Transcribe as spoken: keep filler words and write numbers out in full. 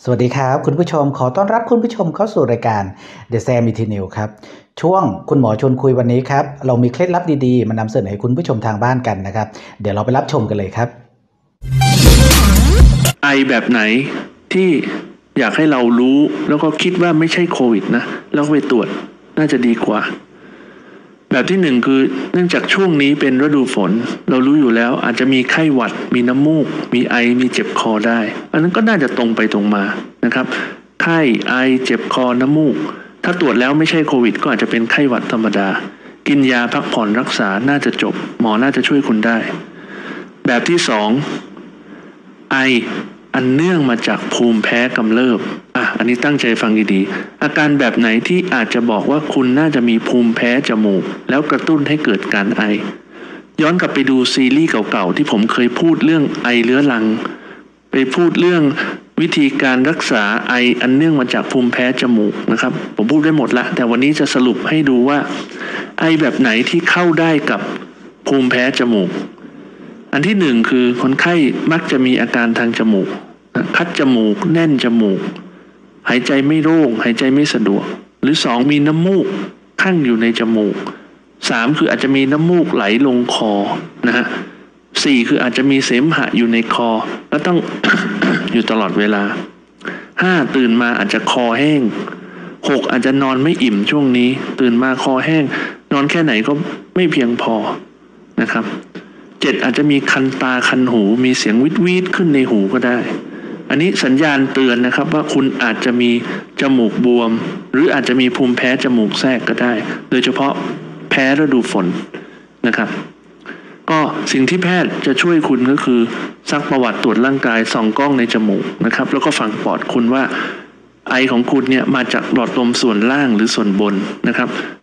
สวัสดีครับคุณผู้ชมขอต้อนรับคุณผู้ชมเข้าสู่รายการ The Sam Eternal ครับช่วงคุณหมอชวนคุยวันนี้ครับเรามีเคล็ดลับดีๆมานำเสนอให้คุณผู้ชมทางบ้านกันนะครับเดี๋ยวเราไปรับชมกันเลยครับไอแบบไหนที่อยากให้เรารู้แล้วก็คิดว่าไม่ใช่โควิดนะแล้วไปตรวจน่าจะดีกว่าแบบที่หนึ่งคือเนื่องจากช่วงนี้เป็นฤดูฝนเรารู้อยู่แล้วอาจจะมีไข้หวัดมีน้ำมูกมีไอมีเจ็บคอได้อันนั้นก็น่าจะตรงไปตรงมานะครับไข้ไอเจ็บคอน้ำมูกถ้าตรวจแล้วไม่ใช่โควิดก็อาจจะเป็นไข้หวัดธรรมดากินยาพักผ่อนรักษาน่าจะจบหมอน่าจะช่วยคุณได้แบบที่สองไออันเนื่องมาจากภูมิแพ้กำเริบอ่ะอันนี้ตั้งใจฟังดีๆอาการแบบไหนที่อาจจะบอกว่าคุณน่าจะมีภูมิแพ้จมูกแล้วกระตุ้นให้เกิดการไอย้อนกลับไปดูซีรีส์เก่าๆที่ผมเคยพูดเรื่องไอเรื้อรังไปพูดเรื่องวิธีการรักษาไออันเนื่องมาจากภูมิแพ้จมูกนะครับผมพูดได้หมดละแต่วันนี้จะสรุปให้ดูว่าไอแบบไหนที่เข้าได้กับภูมิแพ้จมูกอันที่หนึ่งคือคนไข้มักจะมีอาการทางจมูกคัดจมูกแน่นจมูกหายใจไม่โล่งหายใจไม่สะดวกหรือสองมีน้ำมูกคั่งอยู่ในจมูกสามคืออาจจะมีน้ำมูกไหลลงคอนะฮะสี่คืออาจจะมีเสมหะอยู่ในคอแล้วต้อง อยู่ตลอดเวลาห้าตื่นมาอาจจะคอแห้งหกอาจจะนอนไม่อิ่มช่วงนี้ตื่นมาคอแห้งนอนแค่ไหนก็ไม่เพียงพอนะครับเจ็ดอาจจะมีคันตาคันหูมีเสียงวิดวิดขึ้นในหูก็ได้อันนี้สัญญาณเตือนนะครับว่าคุณอาจจะมีจมูกบวมหรืออาจจะมีภูมิแพ้จมูกแทรกก็ได้โดยเฉพาะแพ้ฤดูฝนนะครับก็สิ่งที่แพทย์จะช่วยคุณก็คือซักประวัติตรวจร่างกายส่องกล้องในจมูกนะครับแล้วก็ฟังปอดคุณว่าไอของคุณเนี่ยมาจากหลอดลมส่วนล่างหรือส่วนบนนะครับ